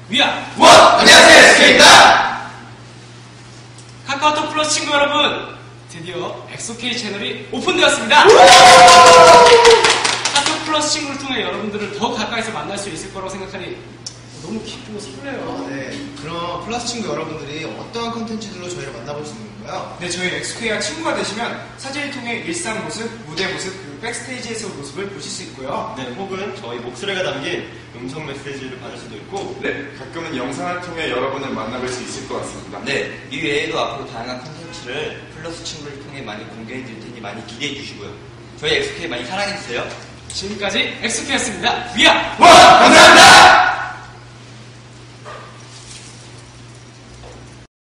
위아! 안녕하세요, SK입니다. 카카오톡 플러스 친구 여러분, 드디어 엑소K 채널이 오픈되었습니다. 카톡 플러스 친구를 통해 여러분들을 더 가까이서 만날 수 있을 거라고 생각하니 너무 기쁘고 설레요. 네. 그럼 플러스 친구 여러분들이 어떠한 컨텐츠들로 저희를 만나볼 수 있는 건가요? 네, 저희 엑스케이와 친구가 되시면 사진을 통해 일상 모습, 무대 모습, 그리고 백스테이지에서 모습을 보실 수 있고요. 네, 혹은 저희 목소리가 담긴 음성 메시지를 받을 수도 있고, 네, 가끔은 영상을 통해 여러분을 만나볼 수 있을 것 같습니다. 네, 이 외에도 앞으로 다양한 콘텐츠를 플러스 친구를 통해 많이 공개해 드릴 테니 많이 기대해 주시고요. 저희 엑스케이 많이 사랑해 주세요. 지금까지 엑소K였습니다. 위아! 감사합니다.